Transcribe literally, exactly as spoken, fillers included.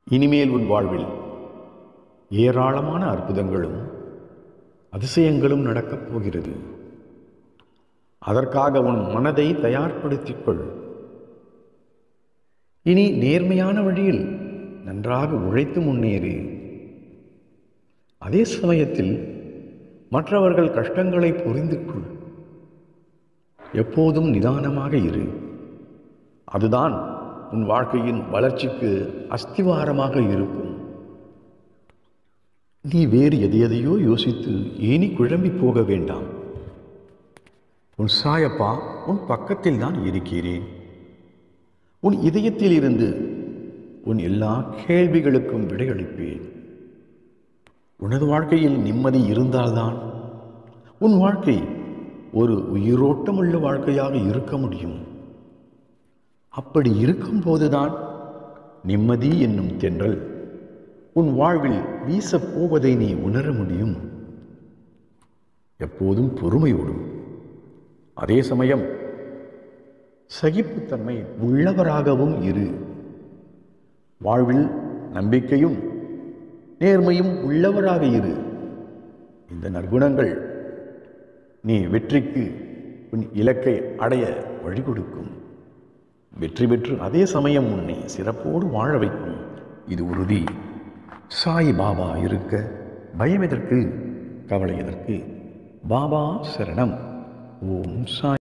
இனிமேல் உன் வாழ்வில் ஏராளமான அற்புதங்களும் அதிசயங்களும் நடக்கப் போகிறது. அதற்காக உன் மனதை தயார்படுத்திக் கொள். இனி நேர்மையான வழியில் நன்றாக உழைத்து முன்னேறு. அதே சமயத்தில் மற்றவர்கள் கஷ்டங்களை புரிந்து கொள். எப்போதும் நிதானமாக இரு. அதுதான் உன் வாழ்க்கையின் வளர்ச்சிக்கு அஸ்திவாரமாக இருக்கும். நீ வேறு எதையதையோ யோசித்து ஏனி குழம்பி போக வேண்டாம். உன் சாயப்பா உன் பக்கத்தில் தான் இருக்கிறேன். உன் இதயத்தில் இருந்து உன் எல்லா கேள்விகளுக்கும் விடையளிப்பேன். உனது வாழ்க்கையில் நிம்மதி இருந்தால்தான் உன் வாழ்க்கை ஒரு உயிரோட்டமுள்ள வாழ்க்கையாக இருக்க முடியும். அப்படி இருக்கும்போதுதான் நிம்மதி என்னும் தென்றல் உன் வாழ்வில் வீசப் போவதை நீ உணர முடியும். எப்போதும் பொறுமையோடும் அதே சமயம் சகிப்புத்தன்மை உள்ளவராகவும் இரு. வாழ்வில் நம்பிக்கையும் நேர்மையும் உள்ளவராக இரு. இந்த நற்குணங்கள் நீ வெற்றிக்கு உன் இலக்கை அடைய வழி கொடுக்கும். வெற்றி பெற்று அதே சமயம் உன்னை சிறப்போடு வாழ வைக்கும். இது உறுதி. சாய் பாபா இருக்க பயம் எதற்கு, கவலை எதற்கு? பாபா சரணம். ஓம் சாய்.